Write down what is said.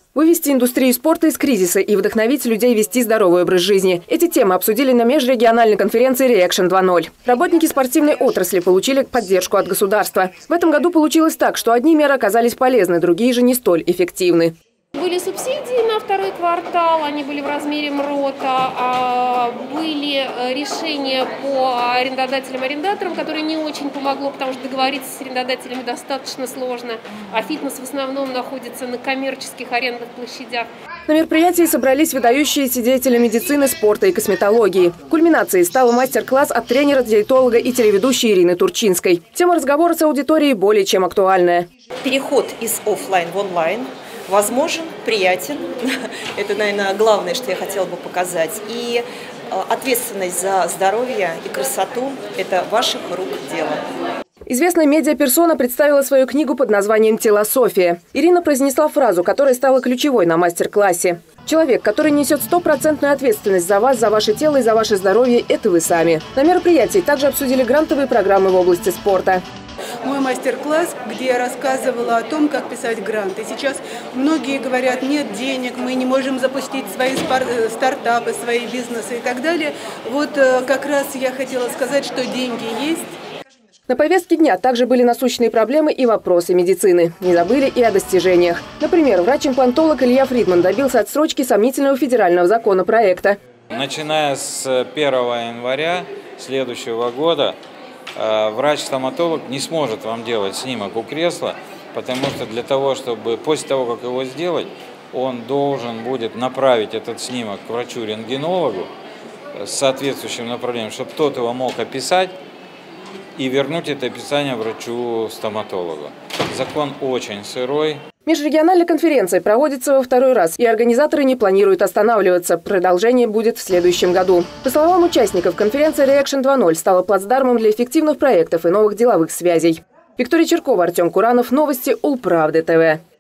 Вывести индустрию спорта из кризиса и вдохновить людей вести здоровый образ жизни. Эти темы обсудили на межрегиональной конференции «Reaction 2.0». Работники спортивной отрасли получили поддержку от государства. В этом году получилось так, что одни меры оказались полезны, другие же не столь эффективны. Были субсидии на второй квартал, они были в размере МРОТа, были решения по арендодателям-арендаторам, которые не очень помогло, потому что договориться с арендодателями достаточно сложно, а фитнес в основном находится на коммерческих арендных площадях. На мероприятии собрались выдающиеся деятели медицины, спорта и косметологии. Кульминацией стал мастер-класс от тренера-диетолога и телеведущей Ирины Турчинской. Тема разговора с аудиторией более чем актуальная. Переход из офлайн в онлайн возможен, приятен. Это, наверное, главное, что я хотела бы показать. И ответственность за здоровье и красоту – это ваших рук дело. Известная медиаперсона представила свою книгу под названием «Телософия». Ирина произнесла фразу, которая стала ключевой на мастер-классе. Человек, который несет стопроцентную ответственность за вас, за ваше тело и за ваше здоровье – это вы сами. На мероприятии также обсудили грантовые программы в области спорта. Мой мастер-класс, где я рассказывала о том, как писать гранты. Сейчас многие говорят, нет денег, мы не можем запустить свои стартапы, свои бизнесы и так далее. Вот как раз я хотела сказать, что деньги есть. На повестке дня также были насущные проблемы и вопросы медицины. Не забыли и о достижениях. Например, врач-имплантолог Илья Фридман добился отсрочки сомнительного федерального законопроекта. Начиная с 1 января следующего года врач-стоматолог не сможет вам делать снимок у кресла, потому что для того, чтобы после того, как его сделать, он должен будет направить этот снимок к врачу-рентгенологу с соответствующим направлением, чтобы тот его мог описать и вернуть это описание врачу-стоматологу. Закон очень сырой. Межрегиональная конференция проводится во второй раз, и организаторы не планируют останавливаться. Продолжение будет в следующем году. По словам участников, конференция «Reaction 2.0» стала плацдармом для эффективных проектов и новых деловых связей. Виктория Черкова, Артем Куранов. Новости Улправды ТВ.